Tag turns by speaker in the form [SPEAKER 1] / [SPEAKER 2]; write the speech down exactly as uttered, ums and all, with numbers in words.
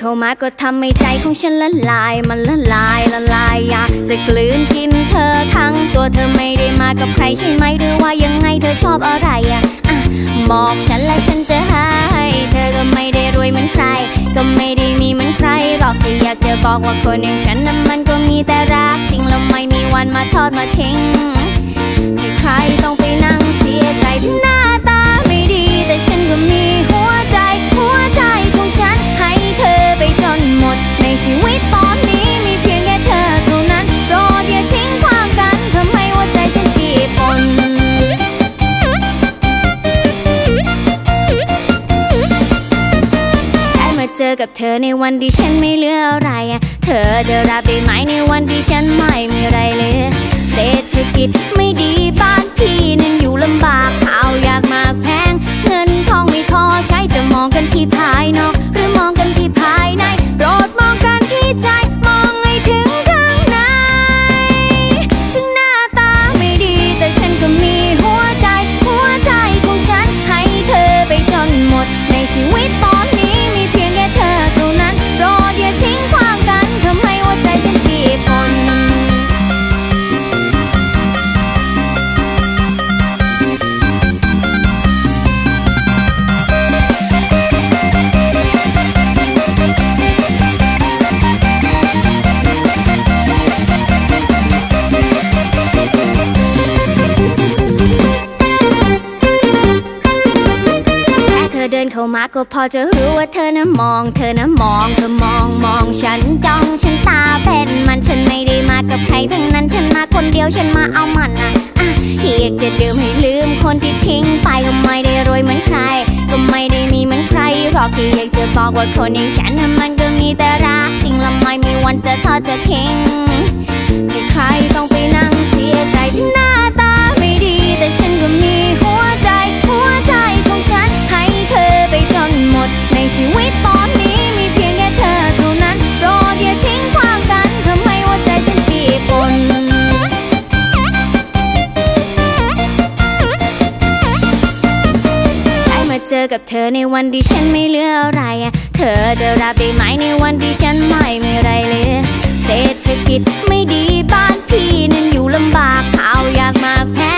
[SPEAKER 1] เข้ามาก็ทำให้ใจของฉันละลายมันละลายละลายอยากจะกลืนกินเธอทั้งตัวเธอไม่ได้มากับใครใช่ไหมหรือว่ายังไงเธอชอบอะไรอ่ะบอกฉันและฉันจะให้เธอก็ไม่ได้รวยเหมือนใครก็ไม่ได้มีเหมือนใครหรอกแต่อยากจะบอกว่าคนอย่างฉันนั้นมันก็มีแต่รักจริงแล้วไม่มีวันมาทอดมาทิ้งให้ใครต้องไปนั่งเสียใจที่หน้าตาไม่ดีแต่ฉันก็มีหัวใจหัวใจของฉันให้เธอไปจนหมดในชีวิตตอนนี้มีเพียงแค่เธอเท่านั้นโปรดอย่าทิ้งความกันทำให้หัวใจฉันปีบปนเจอกับเธอในวันที่ฉันไม่เหลืออะไรเธอจะรับได้ไหมในวันที่ฉันไม่มีอะไรเลยเศรษฐกิจไม่ดีบ้านพี่นั้นอยู่ลำบากข้าวยากมากแพงเงินทองไม่พอใช้จะมองกันที่ภายนอกหรือมองกันที่ภายในโปรดมองกันที่ใจมองให้ถึงข้างในถึงหน้าตาไม่ดีแต่ฉันก็มีหัวใจหัวใจของฉันให้เธอไปจนหมดในชีวิตตอนนี้มีเพียงแค่เธอเท่านั้นโปรดอย่าทิ้งความกันทำให้หัวใจฉันปีบปนเดินเข้ามาก็พอจะรู้ว่าเธอนะมองเธอนะมองเธอมองมองฉันจ้องฉันตาเป็นมันฉันไม่ได้มากับใครทั้งนั้นฉันมาคนเดียวฉันมาเอามันอ่ะอ่ะอยากจะดื่มให้ลืมคนที่ทิ้งไปก็ไม่ได้รวยเหมือนใครก็ไม่ได้มีเหมือนใครหรอกที่อยากจะบอกว่าคนอย่างฉันน่ะมันก็มีแต่รักจริงและไม่มีวันจะทอดจะทิ้งให้ใครต้องไปนั่งเสียใจที่หน้าตาไม่ดีแต่ฉันก็มีหัวใจหัวใจของฉันให้เธอไปจนหมดในชีวิตตอนนี้มีเพียงแค่เธอเท่านั้นโปรดอย่าทิ้งความกันทำให้หัวใจฉันปีบปนได้มาเจอกับเธอในวันที่ฉันไม่เหลืออะไรเธอจะรับได้ไหมในวันที่ฉันไม่มีอะไรเลยเศรษฐกิจไม่ดีบ้านพี่นั้นอยู่ลำบากข้าวยากมากแพง